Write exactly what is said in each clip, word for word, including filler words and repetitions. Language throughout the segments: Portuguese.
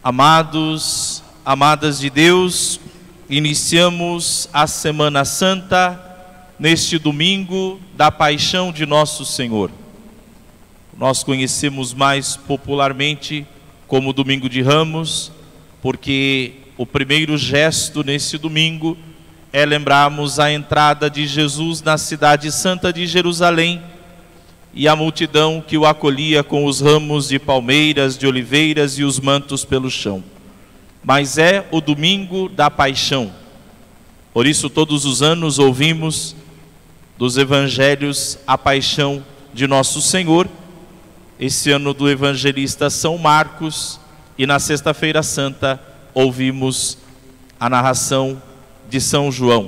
Amados, amadas de Deus, iniciamos a Semana Santa neste domingo da Paixão de Nosso Senhor. Nós conhecemos mais popularmente como Domingo de Ramos, porque o primeiro gesto nesse domingo é lembrarmos a entrada de Jesus na cidade santa de Jerusalém e a multidão que o acolhia com os ramos de palmeiras, de oliveiras e os mantos pelo chão. Mas é o domingo da paixão. Por isso todos os anos ouvimos dos evangelhos a paixão de Nosso Senhor, esse ano do evangelista São Marcos, e na sexta-feira santa ouvimos a narração de São João.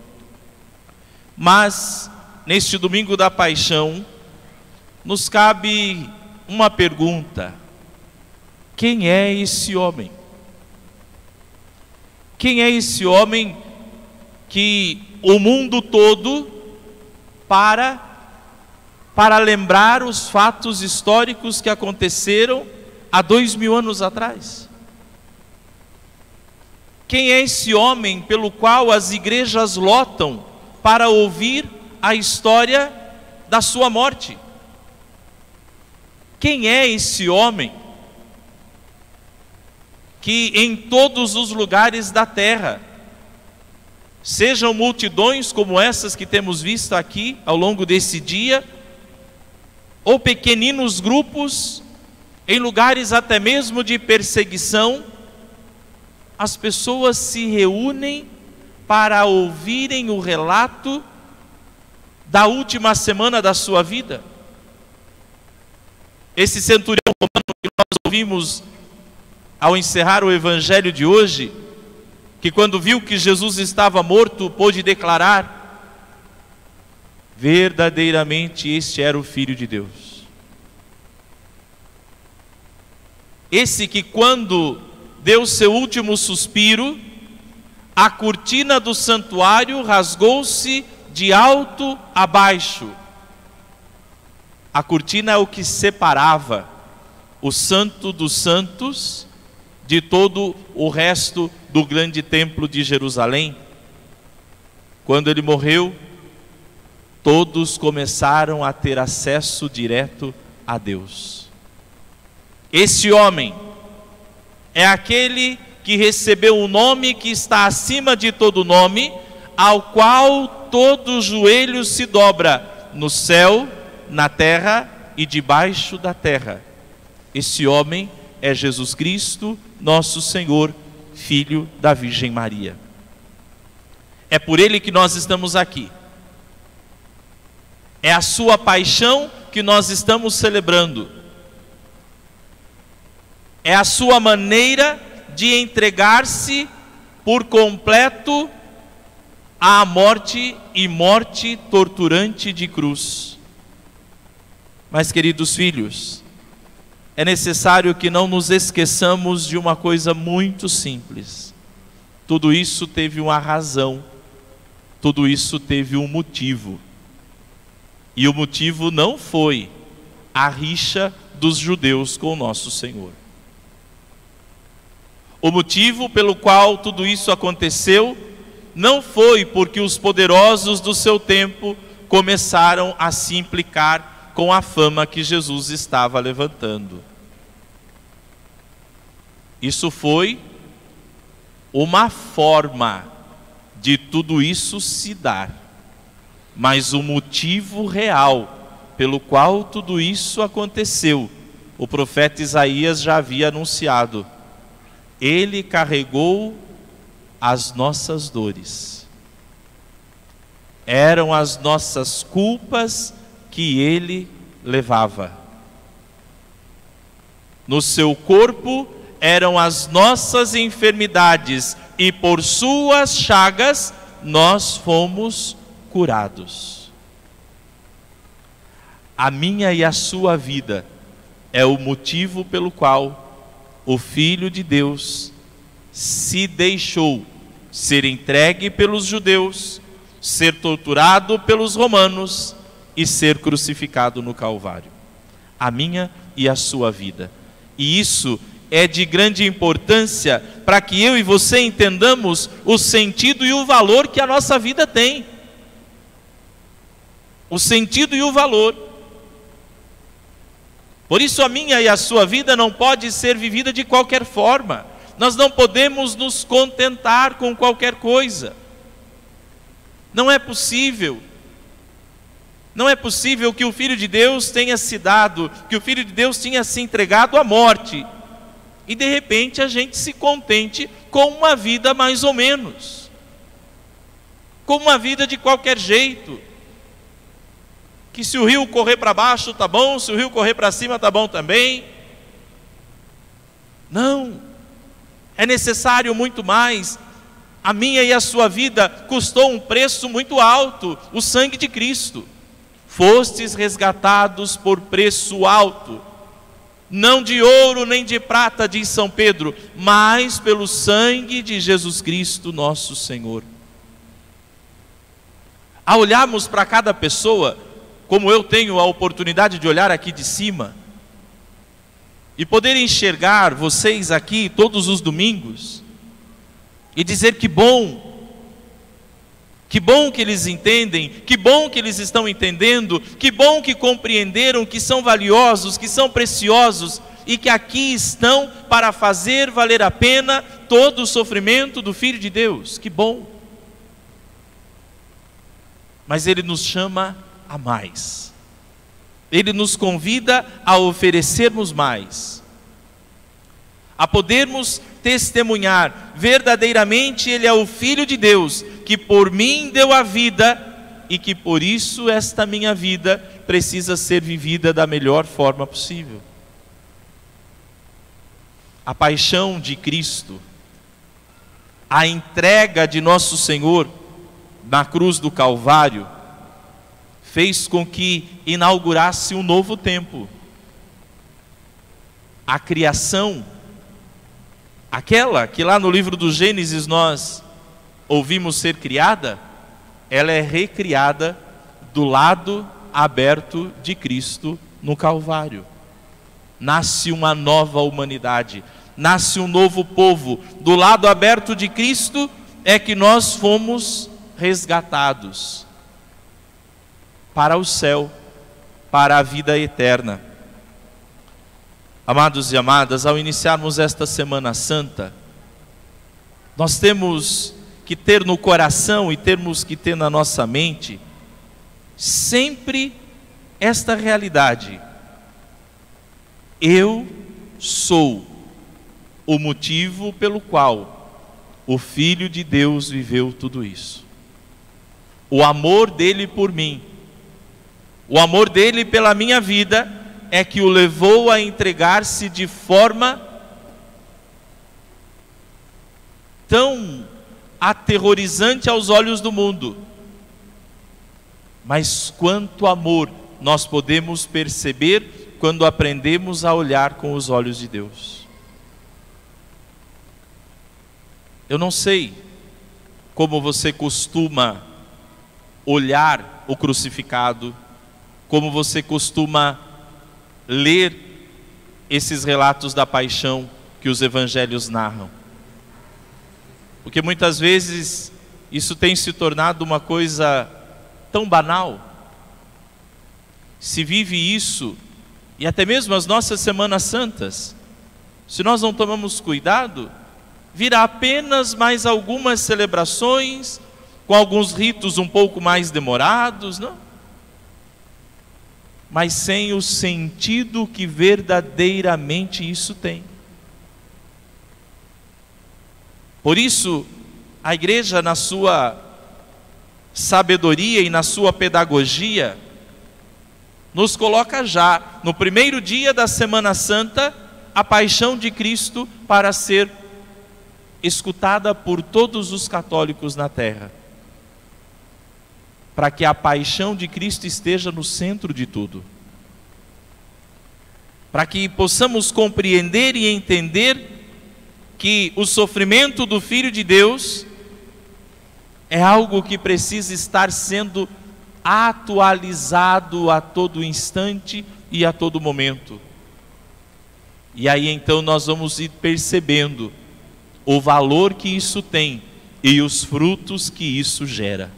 Mas neste domingo da paixão nos cabe uma pergunta: quem é esse homem? Quem é esse homem que o mundo todo para para lembrar os fatos históricos que aconteceram há dois mil anos atrás? Quem é esse homem pelo qual as igrejas lotam para ouvir a história da sua morte? Quem é esse homem que em todos os lugares da terra, sejam multidões como essas que temos visto aqui ao longo desse dia, ou pequeninos grupos, em lugares até mesmo de perseguição, as pessoas se reúnem para ouvirem o relato da última semana da sua vida? Esse centurião romano que nós ouvimos ao encerrar o evangelho de hoje, que quando viu que Jesus estava morto, pôde declarar: verdadeiramente este era o Filho de Deus. Esse que quando deu seu último suspiro, a cortina do santuário rasgou-se de alto a baixo. A cortina é o que separava o Santo dos Santos de todo o resto do grande templo de Jerusalém. Quando ele morreu, todos começaram a ter acesso direto a Deus. Esse homem é aquele que recebeu um nome que está acima de todo nome, ao qual todo joelho se dobra, no céu, na terra e debaixo da terra. Esse homem é Jesus Cristo, nosso Senhor, Filho da Virgem Maria. É por ele que nós estamos aqui. É a sua paixão que nós estamos celebrando. É a sua maneira de entregar-se por completo à morte e morte torturante de cruz. Mas, queridos filhos, é necessário que não nos esqueçamos de uma coisa muito simples. Tudo isso teve uma razão, tudo isso teve um motivo. E o motivo não foi a rixa dos judeus com o nosso Senhor. O motivo pelo qual tudo isso aconteceu não foi porque os poderosos do seu tempo começaram a se implicar com a fama que Jesus estava levantando. Isso foi uma forma de tudo isso se dar, mas o motivo real pelo qual tudo isso aconteceu, o profeta Isaías já havia anunciado: ele carregou as nossas dores, eram as nossas culpas que ele levava. No seu corpo eram as nossas enfermidades, e por suas chagas nós fomos curados. A minha e a sua vida é o motivo pelo qual o Filho de Deus se deixou ser entregue pelos judeus, ser torturado pelos romanos e ser crucificado no Calvário. A minha e a sua vida. E isso é de grande importância para que eu e você entendamos o sentido e o valor que a nossa vida tem. O sentido e o valor. Por isso a minha e a sua vida não pode ser vivida de qualquer forma. Nós não podemos nos contentar com qualquer coisa. Não é possível. Não é possível que o Filho de Deus tenha se dado, que o Filho de Deus tenha se entregado à morte, e de repente a gente se contente com uma vida mais ou menos, com uma vida de qualquer jeito, que se o rio correr para baixo tá bom, se o rio correr para cima tá bom também. Não, é necessário muito mais. A minha e a sua vida custou um preço muito alto, o sangue de Cristo. Fostes resgatados por preço alto, não de ouro nem de prata, diz São Pedro, mas pelo sangue de Jesus Cristo nosso Senhor. Ao olharmos para cada pessoa, como eu tenho a oportunidade de olhar aqui de cima, e poder enxergar vocês aqui todos os domingos, e dizer que bom, que bom que eles entendem, que bom que eles estão entendendo, que bom que compreenderam que são valiosos, que são preciosos, e que aqui estão para fazer valer a pena todo o sofrimento do Filho de Deus. Que bom! Mas Ele nos chama a mais. Ele nos convida a oferecermos mais, a podermos testemunhar verdadeiramente Ele é o Filho de Deus, que por mim deu a vida, e que por isso esta minha vida precisa ser vivida da melhor forma possível. A paixão de Cristo, a entrega de nosso Senhor na cruz do Calvário, fez com que inaugurasse um novo tempo. A criação, aquela que lá no livro do Gênesis nós ouvimos ser criada, ela é recriada do lado aberto de Cristo no Calvário. Nasce uma nova humanidade, nasce um novo povo. Do lado aberto de Cristo é que nós fomos resgatados para o céu, para a vida eterna. Amados e amadas, ao iniciarmos esta Semana Santa, nós temos que ter no coração e temos que ter na nossa mente sempre esta realidade: eu sou o motivo pelo qual o Filho de Deus viveu tudo isso. O amor dele por mim, o amor dele pela minha vida é que o levou a entregar-se de forma tão aterrorizante aos olhos do mundo. Mas quanto amor nós podemos perceber quando aprendemos a olhar com os olhos de Deus. Eu não sei como você costuma olhar o crucificado, como você costuma ler esses relatos da paixão que os evangelhos narram. Porque muitas vezes isso tem se tornado uma coisa tão banal. Se vive isso, e até mesmo as nossas Semanas Santas, se nós não tomamos cuidado, virá apenas mais algumas celebrações, com alguns ritos um pouco mais demorados, não? Mas sem o sentido que verdadeiramente isso tem. Por isso, a igreja, na sua sabedoria e na sua pedagogia, nos coloca já, no primeiro dia da Semana Santa, a paixão de Cristo para ser escutada por todos os católicos na terra. Para que a paixão de Cristo esteja no centro de tudo. Para que possamos compreender e entender que o sofrimento do Filho de Deus é algo que precisa estar sendo atualizado a todo instante e a todo momento. E aí então nós vamos ir percebendo o valor que isso tem e os frutos que isso gera.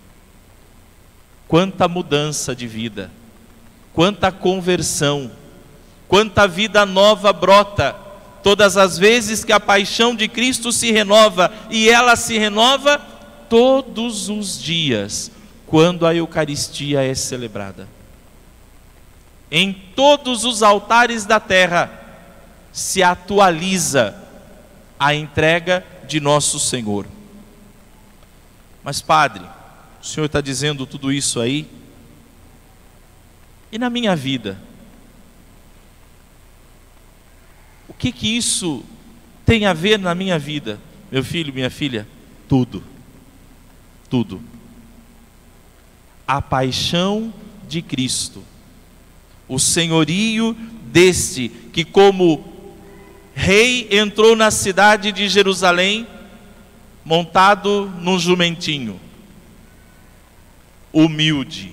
Quanta mudança de vida, quanta conversão, quanta vida nova brota todas as vezes que a paixão de Cristo se renova, e ela se renova todos os dias, quando a Eucaristia é celebrada. Em todos os altares da terra se atualiza a entrega de nosso Senhor. Mas Padre, o Senhor está dizendo tudo isso aí, e na minha vida? O que que isso tem a ver na minha vida? Meu filho, minha filha, tudo, tudo. A paixão de Cristo, o senhorio deste que como rei entrou na cidade de Jerusalém montado num jumentinho, humilde,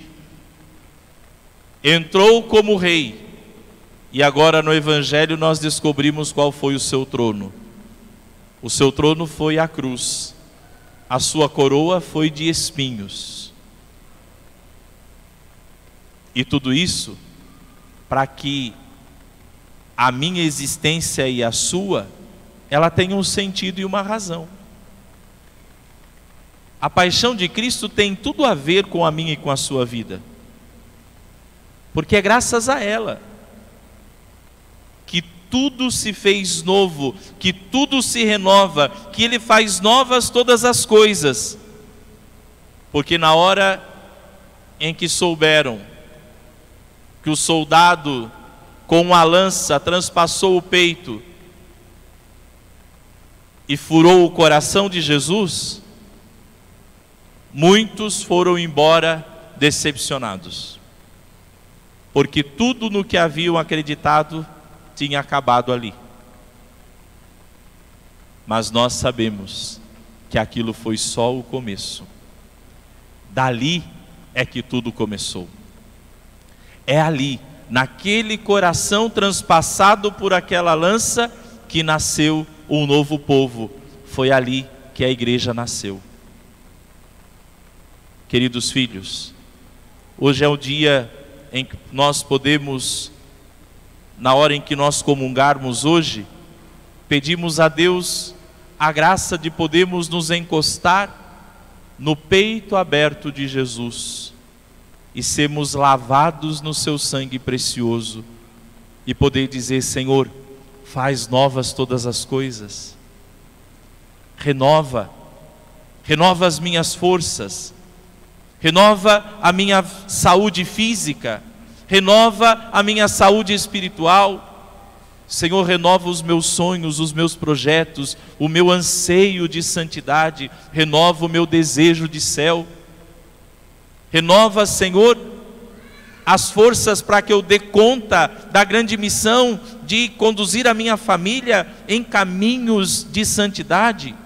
entrou como rei, e agora no Evangelho nós descobrimos qual foi o seu trono. O seu trono foi a cruz, a sua coroa foi de espinhos. E tudo isso para que a minha existência e a sua, ela tenha um sentido e uma razão. A paixão de Cristo tem tudo a ver com a minha e com a sua vida, porque é graças a ela que tudo se fez novo, que tudo se renova, que Ele faz novas todas as coisas. Porque na hora em que souberam que o soldado com uma lança transpassou o peito e furou o coração de Jesus, muitos foram embora decepcionados, porque tudo no que haviam acreditado tinha acabado ali. Mas nós sabemos que aquilo foi só o começo. Dali é que tudo começou. É ali, naquele coração transpassado por aquela lança, que nasceu um novo povo. Foi ali que a igreja nasceu. Queridos filhos, hoje é o dia em que nós podemos, na hora em que nós comungarmos hoje, pedimos a Deus a graça de podermos nos encostar no peito aberto de Jesus e sermos lavados no seu sangue precioso e poder dizer: Senhor, faz novas todas as coisas, renova, renova as minhas forças, renova a minha saúde física, renova a minha saúde espiritual. Senhor, renova os meus sonhos, os meus projetos, o meu anseio de santidade, renova o meu desejo de céu. Renova, Senhor, as forças para que eu dê conta da grande missão de conduzir a minha família em caminhos de santidade,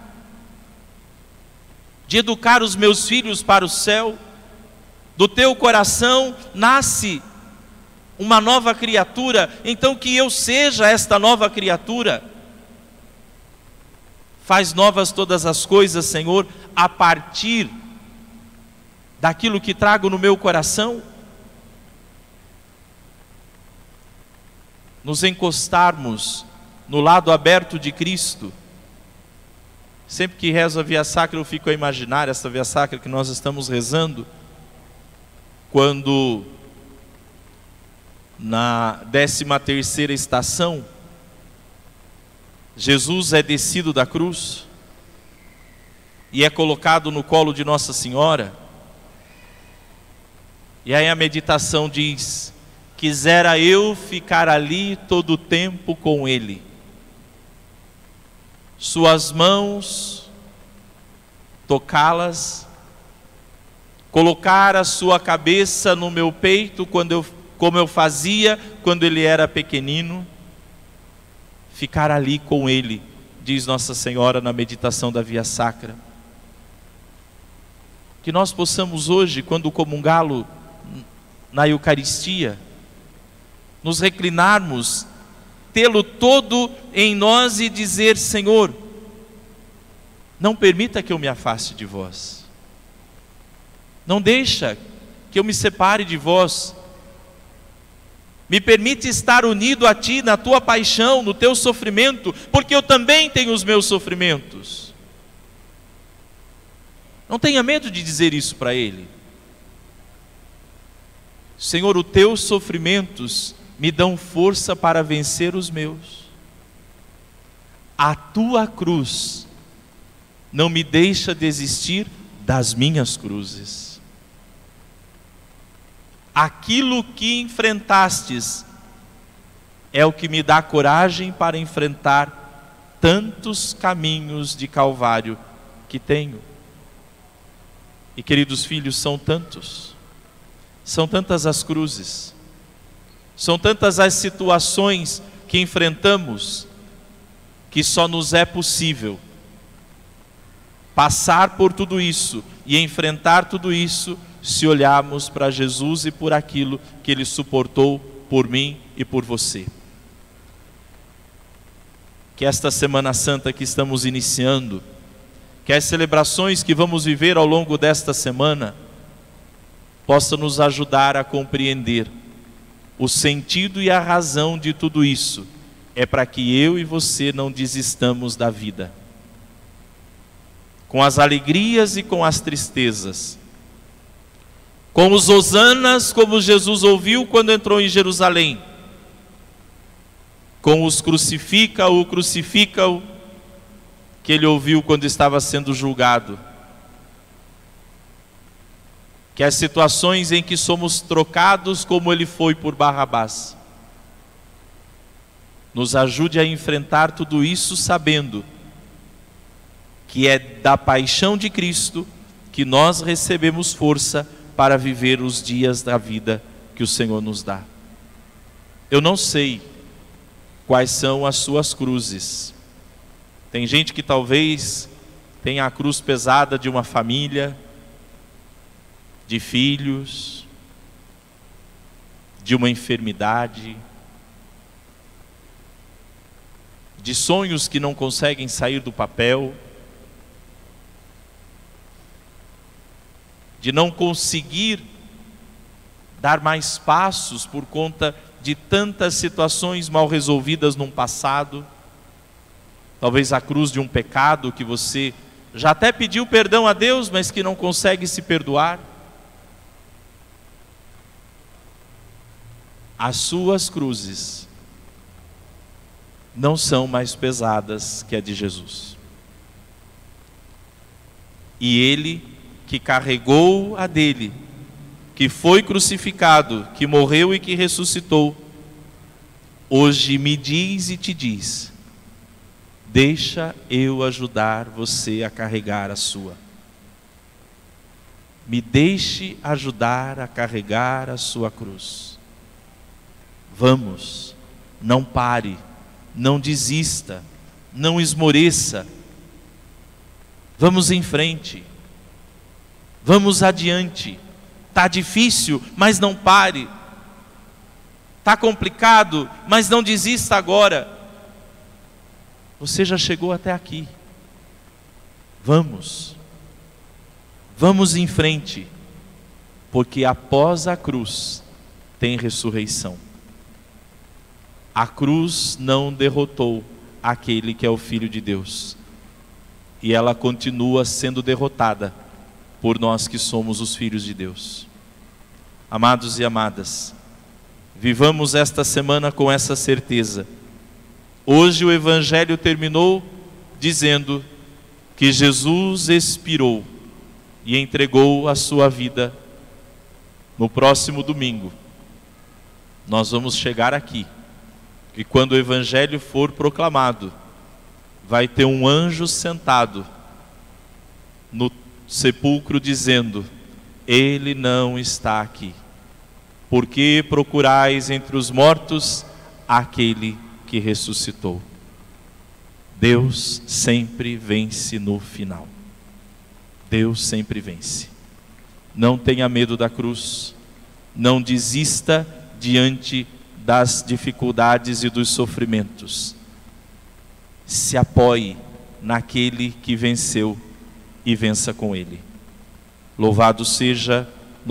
de educar os meus filhos para o céu. Do teu coração nasce uma nova criatura, então que eu seja esta nova criatura. Faz novas todas as coisas, Senhor, a partir daquilo que trago no meu coração. Nos encostarmos no lado aberto de Cristo. Sempre que rezo a Via Sacra, eu fico a imaginar essa Via Sacra que nós estamos rezando, quando na décima terceira estação Jesus é descido da cruz e é colocado no colo de Nossa Senhora, e aí a meditação diz: quisera eu ficar ali todo o tempo com Ele, suas mãos tocá-las, colocar a sua cabeça no meu peito, quando eu, como eu fazia quando ele era pequenino, ficar ali com ele, diz Nossa Senhora na meditação da Via Sacra. Que nós possamos hoje, quando comungá-lo na Eucaristia, nos reclinarmos tê-lo todo em nós e dizer: Senhor, não permita que eu me afaste de vós, não deixa que eu me separe de vós, me permite estar unido a Ti na Tua paixão, no Teu sofrimento, porque eu também tenho os meus sofrimentos. Não tenha medo de dizer isso para Ele. Senhor, os Teus sofrimentos me dão força para vencer os meus. A Tua cruz não me deixa desistir das minhas cruzes. Aquilo que enfrentastes é o que me dá coragem para enfrentar tantos caminhos de Calvário que tenho. E, queridos filhos, são tantos, são tantas as cruzes, são tantas as situações que enfrentamos, que só nos é possível passar por tudo isso e enfrentar tudo isso se olharmos para Jesus e por aquilo que Ele suportou por mim e por você. Que esta Semana Santa que estamos iniciando, que as celebrações que vamos viver ao longo desta semana, possa nos ajudar a compreender o sentido e a razão de tudo isso. É para que eu e você não desistamos da vida, com as alegrias e com as tristezas, com os hosanas, como Jesus ouviu quando entrou em Jerusalém, com os crucifica-o, crucifica-o, que ele ouviu quando estava sendo julgado. Que as situações em que somos trocados, como ele foi por Barrabás, nos ajude a enfrentar tudo isso sabendo que é da paixão de Cristo que nós recebemos força para viver os dias da vida que o Senhor nos dá. Eu não sei quais são as suas cruzes. Tem gente que talvez tenha a cruz pesada de uma família, de filhos, de uma enfermidade, de sonhos que não conseguem sair do papel, de não conseguir dar mais passos por conta de tantas situações mal resolvidas no passado. Talvez a cruz de um pecado que você já até pediu perdão a Deus, mas que não consegue se perdoar. As suas cruzes não são mais pesadas que a de Jesus. E Ele que carregou a dele, que foi crucificado, que morreu e que ressuscitou, hoje me diz e te diz: deixa eu ajudar você a carregar a sua. Me deixe ajudar a carregar a sua cruz. Vamos, não pare, não desista, não esmoreça. Vamos em frente. Vamos adiante. Está difícil, mas não pare. Está complicado, mas não desista agora. Você já chegou até aqui. Vamos. Vamos em frente. Porque após a cruz tem ressurreição. A cruz não derrotou aquele que é o Filho de Deus. E ela continua sendo derrotada por nós que somos os filhos de Deus. Amados e amadas, vivamos esta semana com essa certeza. Hoje o Evangelho terminou dizendo que Jesus expirou e entregou a sua vida. No próximo domingo, nós vamos chegar aqui, e quando o Evangelho for proclamado, vai ter um anjo sentado no sepulcro dizendo: Ele não está aqui. Por que procurais entre os mortos aquele que ressuscitou? Deus sempre vence no final. Deus sempre vence. Não tenha medo da cruz. Não desista diante das dificuldades e dos sofrimentos. Se apoie naquele que venceu e vença com ele. Louvado seja